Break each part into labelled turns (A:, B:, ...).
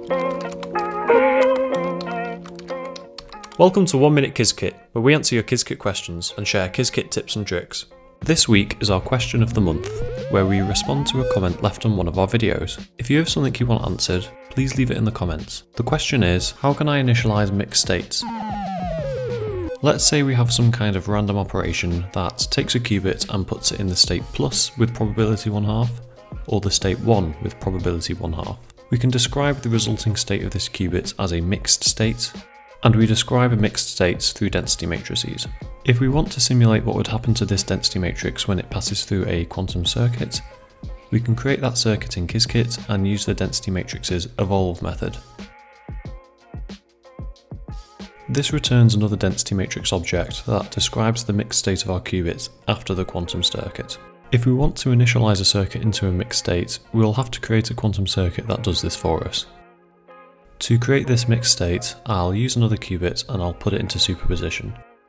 A: Welcome to 1 Minute Qiskit, where we answer your Qiskit questions and share Qiskit tips and tricks. This week is our question of the month, where we respond to a comment left on one of our videos. If you have something you want answered, please leave it in the comments. The question is, how can I initialize mixed states? Let's say we have some kind of random operation that takes a qubit and puts it in the state plus with probability 1/2, or the state 1 with probability 1/2. We can describe the resulting state of this qubit as a mixed state, and we describe a mixed state through density matrices. If we want to simulate what would happen to this density matrix when it passes through a quantum circuit, we can create that circuit in Qiskit and use the density matrix's evolve method. This returns another density matrix object that describes the mixed state of our qubit after the quantum circuit. If we want to initialize a circuit into a mixed state, we'll have to create a quantum circuit that does this for us. To create this mixed state, I'll use another qubit and I'll put it into superposition.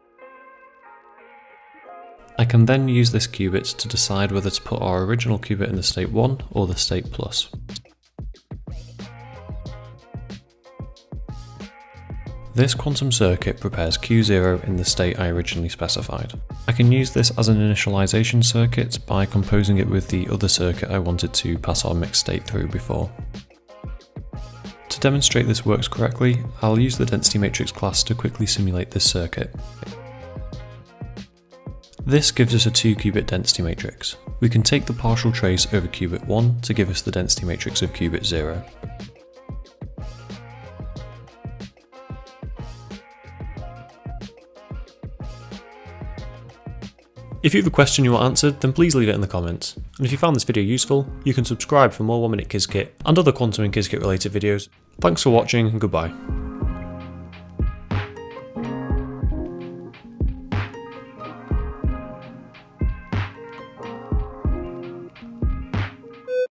A: I can then use this qubit to decide whether to put our original qubit in the state 1 or the state plus. This quantum circuit prepares Q0 in the state I originally specified. I can use this as an initialization circuit by composing it with the other circuit I wanted to pass our mixed state through before. To demonstrate this works correctly, I'll use the density matrix class to quickly simulate this circuit. This gives us a 2-qubit density matrix. We can take the partial trace over qubit 1 to give us the density matrix of qubit 0. If you have a question you want answered, then please leave it in the comments. And if you found this video useful, you can subscribe for more 1 Minute Qiskit and other quantum and Qiskit related videos. Thanks for watching and goodbye.